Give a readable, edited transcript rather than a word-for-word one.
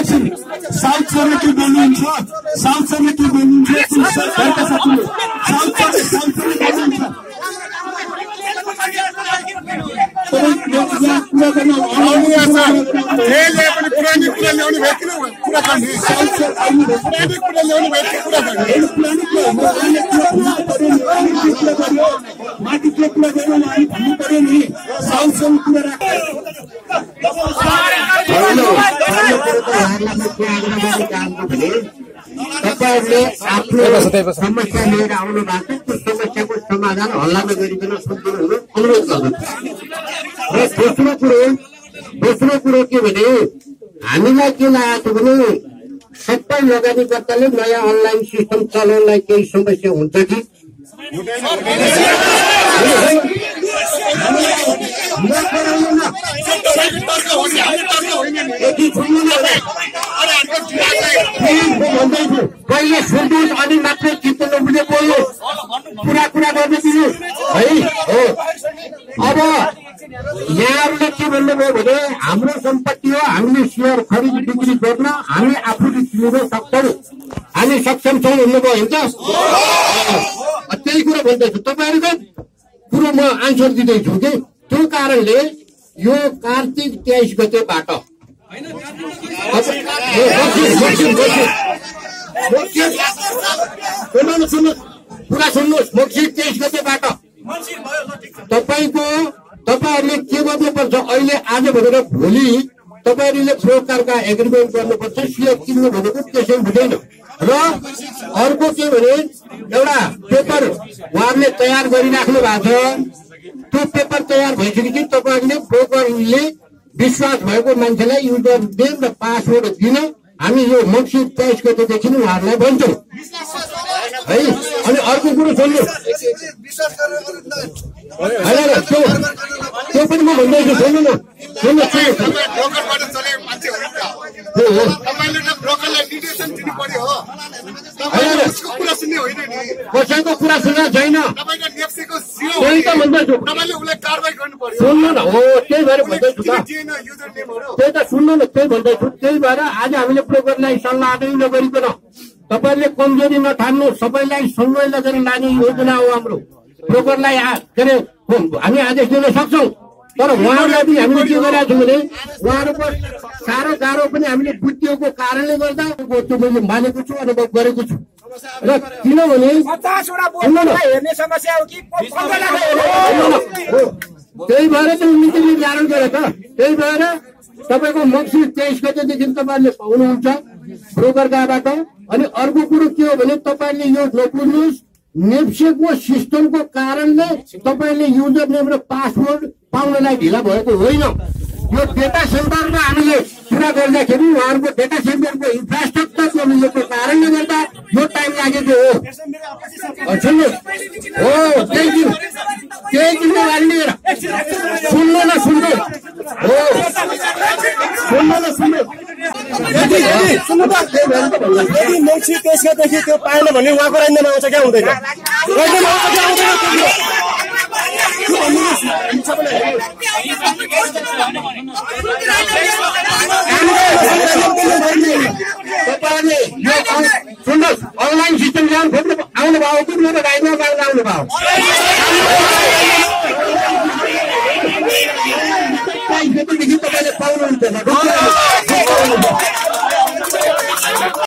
एकछिन साउथ सरले के बोल्नुहुन्छ साउथ सरले के बोल्नुहुन्छ सरकारका साथीहरु साउथ सरले बोल्नुहुन्छ तपाईहरुले आफ्नो समस्या लिएर आउनु भएको त्यो समस्याको समाधान हल्लामा गरिकन सम्पूर्ण अनुरोध गर्दछु। र दोस्रो कुरो के भने हामीलाई के लागेको भने सबै लगानीकर्ताले नयाँ अनलाइन सिस्टम चलाउनलाई केही समस्या हुन्छ कि पहिले सुन्नुहोस् अनि मात्रै चित्त नबुझे बोल्नुहोस् कुरा गर्न दिनुहोस् है हो। अब यहाँहरूले के भन्नुभयो भने हाम्रो सम्पत्ति हो हामीले सेयर खरिद बिक्री गर्न हामी आफूले लिन सक्छौँ हामी सक्षम छौँ भन्नुभयो हुन्छ त्यही कुरो भन्दैछु तपाईँहरूको कुरो म आन्सर दिँदैछु कि त्यो कारणले यो कार्तिक 23 गतेबाट कुरा सुन्नुहोस् मक्सिर 23 गतेबाट तपाईहरुले के गर्नुपर्छ अहिले आज भनेर भोलि तपाईहरुले ब्रोकरका एग्रिमेन्ट गर्नुपर्छ सेयर किन्नु भनेको त्यसै हुँदैन। र अर्को के भने एउटा पेपर उहाँहरूले तयार गरिराख्नु भएको छ त्यो पेपर तयार भइसकेपछि तपाईहरुले ब्रोकरले विश्वास भएको मान्छेलाई युजर नेम र पासवर्ड दिन हामी यो मक्सिर 23 गतेदेखि उहाँहरूलाई भन्छौँ है। अनि अर्को कुरो सुन्नु त्यो पनि म भन्दैछु सुन्नु न कसैको कुरा सुन्न छैन त्यही त भन्दैछु सुन्नु न हो त्यही भएर भन्दैछु त्यही त सुन्नु न त्यही भन्दैछु त्यही भएर आज हामीले ब्रोकरलाई सल्लाह नै नगरिकन तपाईहरुले कमजोरी नठान्नु सबैलाई सँगै लगेर लाने योजना हो हाम्रो ब्रोकरलाई के अरे हामी आदेश दिन सक्छौँ तर उहाँहरूलाई पनि हामीले के गरेका छौँ भने उहाँहरूको साह्रो गाह्रो पनि हामीले बुझिएको कारणले गर्दा त्यो मैले मानेको छु अनुभव गरेको छु र किनभने त्यही भएर चाहिँ नीति निर्धारण गरे त त्यही भएर तपाईँको मक्सिर 23 गतेदेखि तपाईँहरूले पाउनुहुन्छ ब्रोकरबाट। अनि अर्को कुरो के हो भने तपाईँहरूले यो नबुझ्नुहोस् नेप्सेको सिस्टमको कारणले तपाईँले युजर नेम र पासवर्ड पाउनलाई ढिला भएको होइन। यो डेटा सेन्टरमा हामीले कुरा गर्दाखेरि उहाँहरूको डेटा सेन्टरको इन्फ्रास्ट्रक्चर नमिलेको कारणले गर्दा यो टाइम लागेको हो। सुन्नुहोस् हो त्यही जिम्मेवारी लिएर सुन्नु न सुन्नु हो सुन्नु न सुन्नु यदि मक्सिर 23 गतेदेखि त्यो पाएन भने उहाँको राजनीतिमा आउँछ क्या हुँदैन